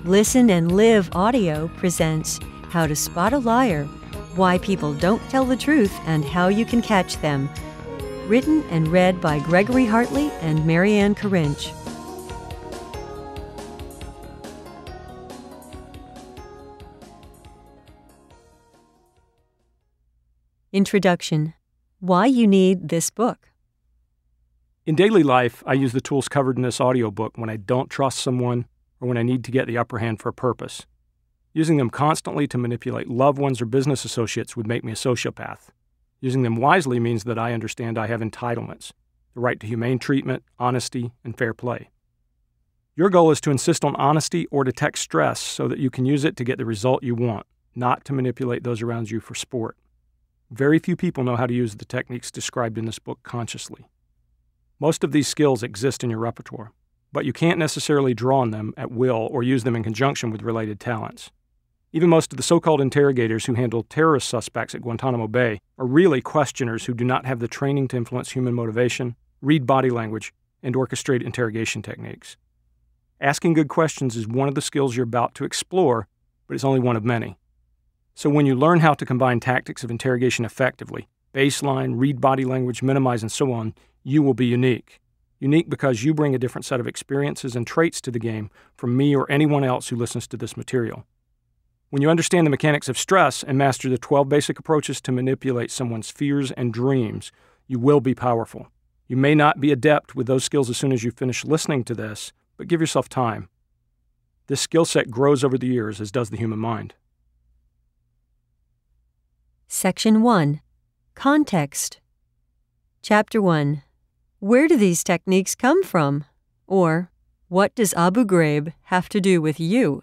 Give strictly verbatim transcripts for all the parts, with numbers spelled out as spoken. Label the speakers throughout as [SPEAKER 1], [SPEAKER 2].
[SPEAKER 1] Listen and Live Audio presents How to Spot a Liar, Why People Don't Tell the Truth, and How You Can Catch Them. Written and read by Gregory Hartley and Maryann Karinch. Introduction. Why you need this book.
[SPEAKER 2] In daily life, I use the tools covered in this audiobook when I don't trust someone or when I need to get the upper hand for a purpose. Using them constantly to manipulate loved ones or business associates would make me a sociopath. Using them wisely means that I understand I have entitlements, the right to humane treatment, honesty, and fair play. Your goal is to insist on honesty or detect stress so that you can use it to get the result you want, not to manipulate those around you for sport. Very few people know how to use the techniques described in this book consciously. Most of these skills exist in your repertoire, but you can't necessarily draw on them at will or use them in conjunction with related talents. Even most of the so-called interrogators who handle terrorist suspects at Guantanamo Bay are really questioners who do not have the training to influence human motivation, read body language, and orchestrate interrogation techniques. Asking good questions is one of the skills you're about to explore, but it's only one of many. So when you learn how to combine tactics of interrogation effectively, baseline, read body language, minimize, and so on, you will be unique. Unique because you bring a different set of experiences and traits to the game from me or anyone else who listens to this material. When you understand the mechanics of stress and master the twelve basic approaches to manipulate someone's fears and dreams, you will be powerful. You may not be adept with those skills as soon as you finish listening to this, but give yourself time. This skill set grows over the years, as does the human mind.
[SPEAKER 1] Section one. Context. Chapter one. Where do these techniques come from? Or, what does Abu Ghraib have to do with you?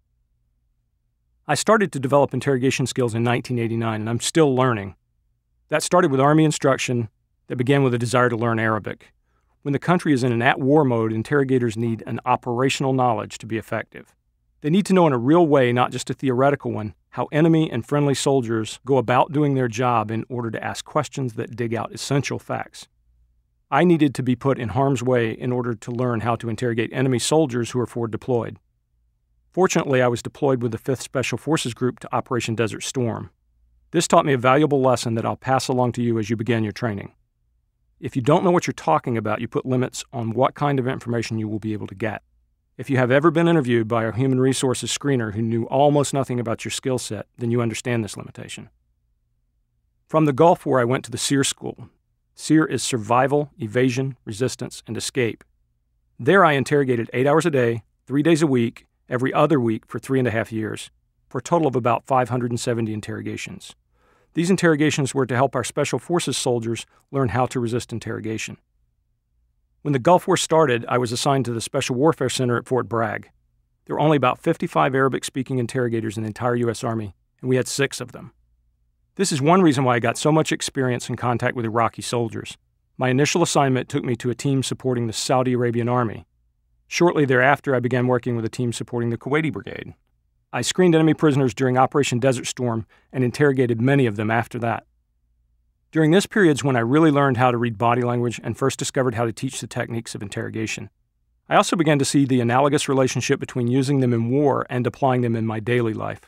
[SPEAKER 2] I started to develop interrogation skills in nineteen eighty-nine, and I'm still learning. That started with Army instruction that began with a desire to learn Arabic. When the country is in an at-war mode, interrogators need an operational knowledge to be effective. They need to know in a real way, not just a theoretical one, how enemy and friendly soldiers go about doing their job in order to ask questions that dig out essential facts. I needed to be put in harm's way in order to learn how to interrogate enemy soldiers who were forward deployed. Fortunately, I was deployed with the fifth Special Forces Group to Operation Desert Storm. This taught me a valuable lesson that I'll pass along to you as you begin your training. If you don't know what you're talking about, you put limits on what kind of information you will be able to get. If you have ever been interviewed by a human resources screener who knew almost nothing about your skill set, then you understand this limitation. From the Gulf War, I went to the SEER School. SEER is Survival, Evasion, Resistance, and Escape. There I interrogated eight hours a day, three days a week, every other week for three and a half years, for a total of about five hundred seventy interrogations. These interrogations were to help our Special Forces soldiers learn how to resist interrogation. When the Gulf War started, I was assigned to the Special Warfare Center at Fort Bragg. There were only about fifty-five Arabic-speaking interrogators in the entire U S Army, and we had six of them. This is one reason why I got so much experience in contact with Iraqi soldiers. My initial assignment took me to a team supporting the Saudi Arabian Army. Shortly thereafter, I began working with a team supporting the Kuwaiti Brigade. I screened enemy prisoners during Operation Desert Storm and interrogated many of them after that. During this period is when I really learned how to read body language and first discovered how to teach the techniques of interrogation. I also began to see the analogous relationship between using them in war and applying them in my daily life.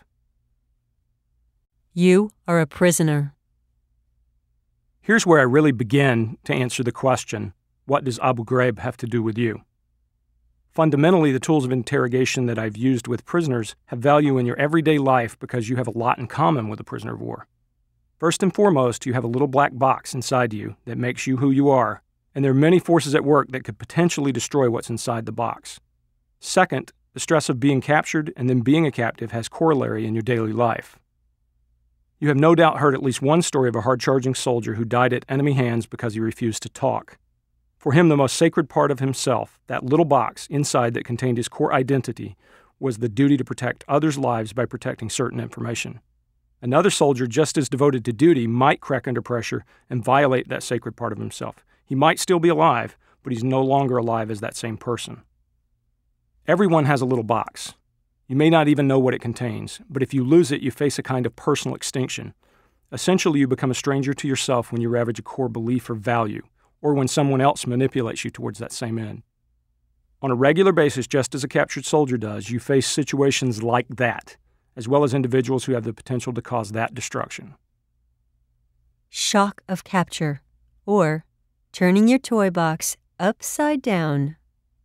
[SPEAKER 1] You are a prisoner.
[SPEAKER 2] Here's where I really begin to answer the question, what does Abu Ghraib have to do with you? Fundamentally, the tools of interrogation that I've used with prisoners have value in your everyday life because you have a lot in common with a prisoner of war. First and foremost, you have a little black box inside you that makes you who you are, and there are many forces at work that could potentially destroy what's inside the box. Second, the stress of being captured and then being a captive has corollary in your daily life. You have no doubt heard at least one story of a hard-charging soldier who died at enemy hands because he refused to talk. For him, the most sacred part of himself, that little box inside that contained his core identity, was the duty to protect others' lives by protecting certain information. Another soldier just as devoted to duty might crack under pressure and violate that sacred part of himself. He might still be alive, but he's no longer alive as that same person. Everyone has a little box. You may not even know what it contains, but if you lose it, you face a kind of personal extinction. Essentially, you become a stranger to yourself when you ravage a core belief or value, or when someone else manipulates you towards that same end. On a regular basis, just as a captured soldier does, you face situations like that, as well as individuals who have the potential to cause that destruction.
[SPEAKER 1] Shock of capture, or turning your toy box upside down.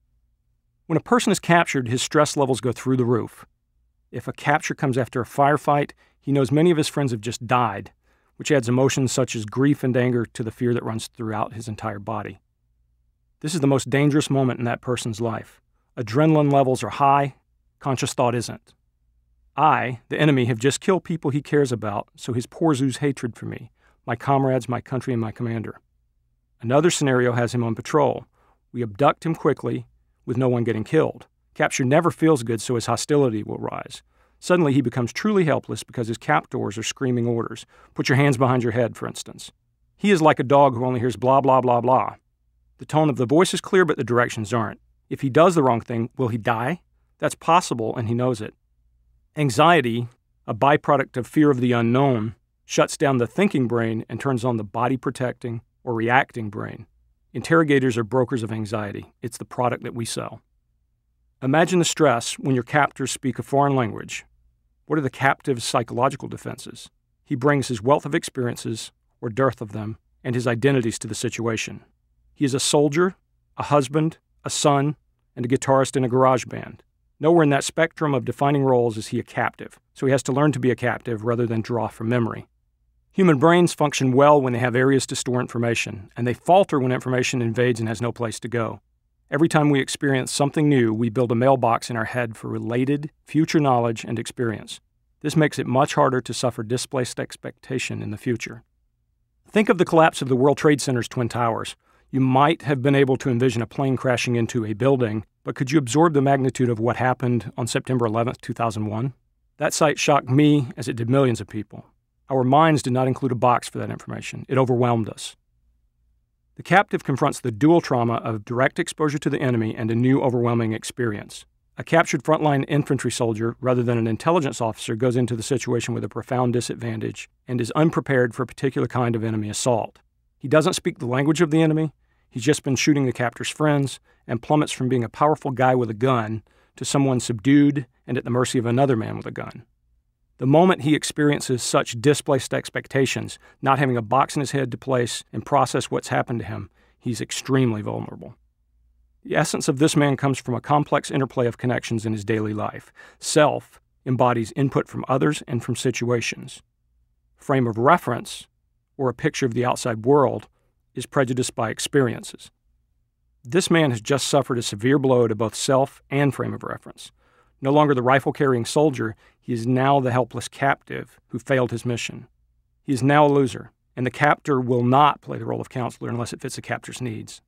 [SPEAKER 2] When a person is captured, his stress levels go through the roof. If a capture comes after a firefight, he knows many of his friends have just died, which adds emotions such as grief and anger to the fear that runs throughout his entire body. This is the most dangerous moment in that person's life. Adrenaline levels are high, conscious thought isn't. I, the enemy, have just killed people he cares about, so his pores ooze hatred for me, my comrades, my country, and my commander. Another scenario has him on patrol. We abduct him quickly, with no one getting killed. Capture never feels good, so his hostility will rise. Suddenly, he becomes truly helpless because his captors are screaming orders. Put your hands behind your head, for instance. He is like a dog who only hears blah, blah, blah, blah. The tone of the voice is clear, but the directions aren't. If he does the wrong thing, will he die? That's possible, and he knows it. Anxiety, a byproduct of fear of the unknown, shuts down the thinking brain and turns on the body-protecting or reacting brain. Interrogators are brokers of anxiety. It's the product that we sell. Imagine the stress when your captors speak a foreign language. What are the captive's psychological defenses? He brings his wealth of experiences, or dearth of them, and his identities to the situation. He is a soldier, a husband, a son, and a guitarist in a garage band. Nowhere in that spectrum of defining roles is he a captive, so he has to learn to be a captive rather than draw from memory. Human brains function well when they have areas to store information, and they falter when information invades and has no place to go. Every time we experience something new, we build a mailbox in our head for related, future knowledge and experience. This makes it much harder to suffer displaced expectation in the future. Think of the collapse of the World Trade Center's Twin Towers. You might have been able to envision a plane crashing into a building, but could you absorb the magnitude of what happened on September eleventh, two thousand one? That sight shocked me as it did millions of people. Our minds did not include a box for that information. It overwhelmed us. The captive confronts the dual trauma of direct exposure to the enemy and a new overwhelming experience. A captured frontline infantry soldier, rather than an intelligence officer, goes into the situation with a profound disadvantage and is unprepared for a particular kind of enemy assault. He doesn't speak the language of the enemy. He's just been shooting the captor's friends and plummets from being a powerful guy with a gun to someone subdued and at the mercy of another man with a gun. The moment he experiences such displaced expectations, not having a box in his head to place and process what's happened to him, he's extremely vulnerable. The essence of this man comes from a complex interplay of connections in his daily life. Self embodies input from others and from situations. Frame of reference, or a picture of the outside world, is prejudiced by experiences. This man has just suffered a severe blow to both self and frame of reference. No longer the rifle-carrying soldier, he is now the helpless captive who failed his mission. He is now a loser, and the captor will not play the role of counselor unless it fits the captor's needs.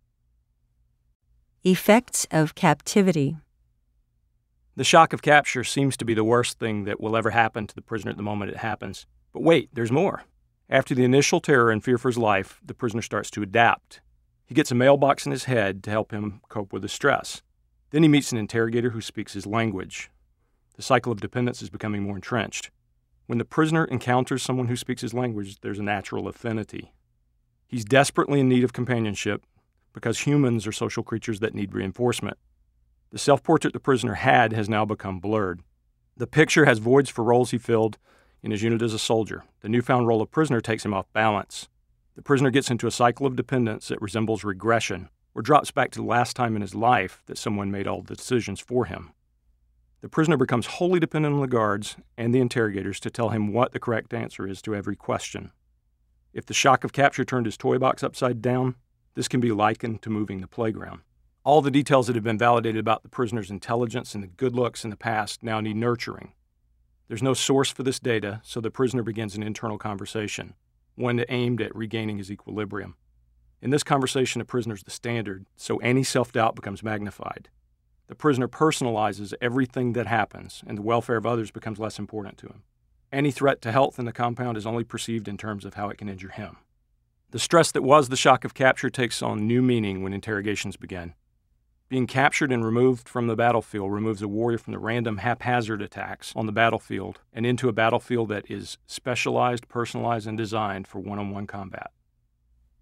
[SPEAKER 1] Effects of captivity.
[SPEAKER 2] The shock of capture seems to be the worst thing that will ever happen to the prisoner at the moment it happens. But wait, there's more. After the initial terror and fear for his life, the prisoner starts to adapt. He gets a mailbox in his head to help him cope with the stress. Then he meets an interrogator who speaks his language. The cycle of dependence is becoming more entrenched. When the prisoner encounters someone who speaks his language, there's a natural affinity. He's desperately in need of companionship because humans are social creatures that need reinforcement. The self-portrait the prisoner had has now become blurred. The picture has voids for roles he filled in his unit as a soldier. The newfound role of prisoner takes him off balance. The prisoner gets into a cycle of dependence that resembles regression, or drops back to the last time in his life that someone made all the decisions for him. The prisoner becomes wholly dependent on the guards and the interrogators to tell him what the correct answer is to every question. If the shock of capture turned his toy box upside down, this can be likened to moving the playground. All the details that have been validated about the prisoner's intelligence and the good looks in the past now need nurturing. There's no source for this data, so the prisoner begins an internal conversation, one aimed at regaining his equilibrium. In this conversation, a prisoner is the standard, so any self-doubt becomes magnified. The prisoner personalizes everything that happens, and the welfare of others becomes less important to him. Any threat to health in the compound is only perceived in terms of how it can injure him. The stress that was the shock of capture takes on new meaning when interrogations begin. Being captured and removed from the battlefield removes a warrior from the random, haphazard attacks on the battlefield and into a battlefield that is specialized, personalized, and designed for one-on-one combat.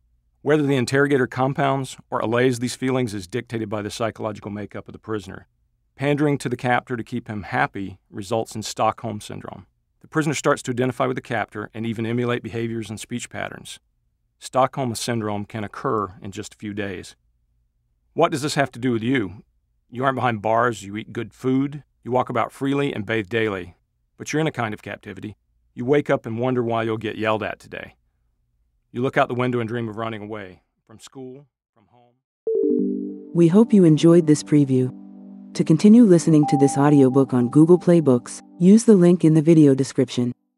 [SPEAKER 2] Whether the interrogator compounds or allays these feelings is dictated by the psychological makeup of the prisoner. Pandering to the captor to keep him happy results in Stockholm Syndrome. The prisoner starts to identify with the captor and even emulate behaviors and speech patterns. Stockholm Syndrome can occur in just a few days. What does this have to do with you? You aren't behind bars, you eat good food, you walk about freely and bathe daily. But you're in a kind of captivity. You wake up and wonder why you'll get yelled at today. You look out the window and dream of running away. From school, from home.
[SPEAKER 3] We hope you enjoyed this preview. To continue listening to this audiobook on Google Play Books, use the link in the video description.